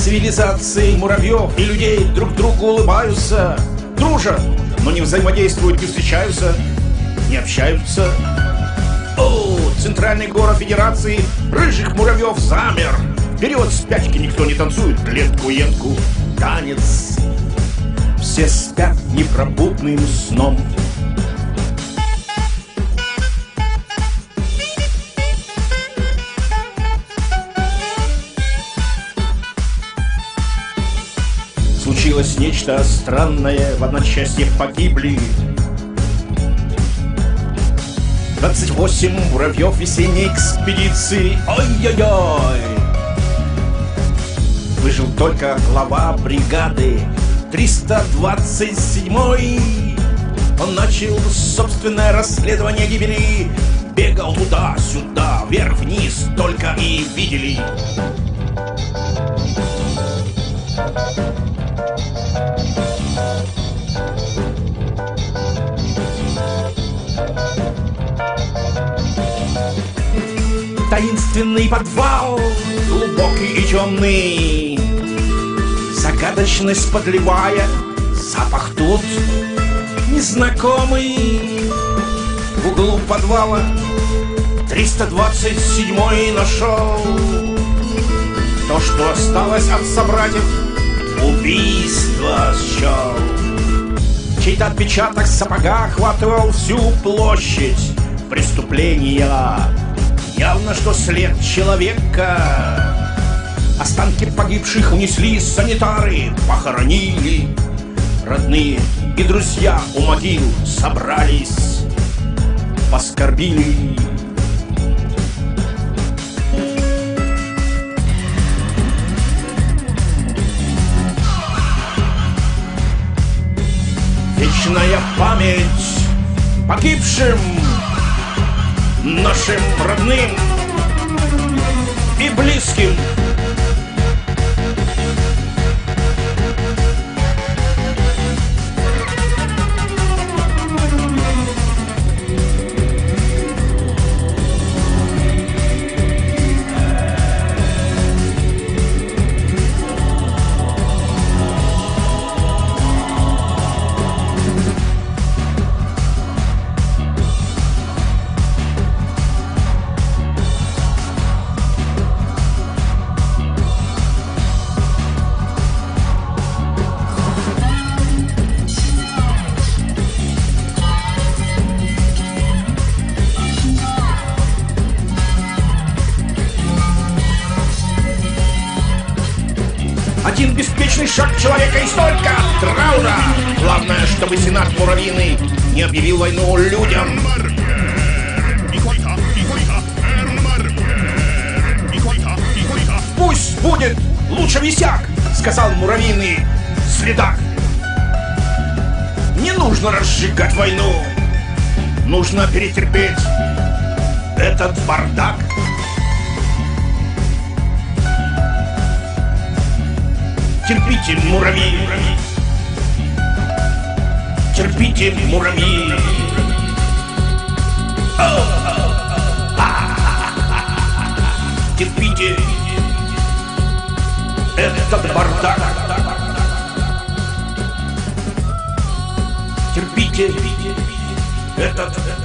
цивилизации муравьев и людей друг другу улыбаются, дружат, но не взаимодействуют, не встречаются, не общаются. О, центральный город Федерации рыжих муравьев замер. Вперед с пятки никто не танцует лентку-ентку, танец. Все спят непробудным сном. Случилось нечто странное, в одночасье погибли 28 муравьев весенней экспедиции. Ой-ой-ой! Выжил только глава бригады 327-й. Он начал собственное расследование гибели. Бегал туда-сюда, вверх-вниз, только и видели. Таинственный подвал, глубокий и темный, загадочность подливая, запах тут незнакомый. В углу подвала 327-й нашел то, что осталось от собратьев, убийство счел. Чей-то отпечаток сапога охватывал всю площадь преступления. Явно, что след человека. Останки погибших унесли санитары, похоронили. Родные и друзья у могил собрались, поскорбили. Вечная память погибшим, нашим родным и близким. Один беспечный шаг человека и столько траура. Главное, чтобы Сенат муравьиный не объявил войну людям. Пусть будет лучше висяк, сказал муравьиный следак. Не нужно разжигать войну, нужно перетерпеть этот бардак. Терпите, муравьи, терпите, муравьи. Терпите этот бардак. Терпите этот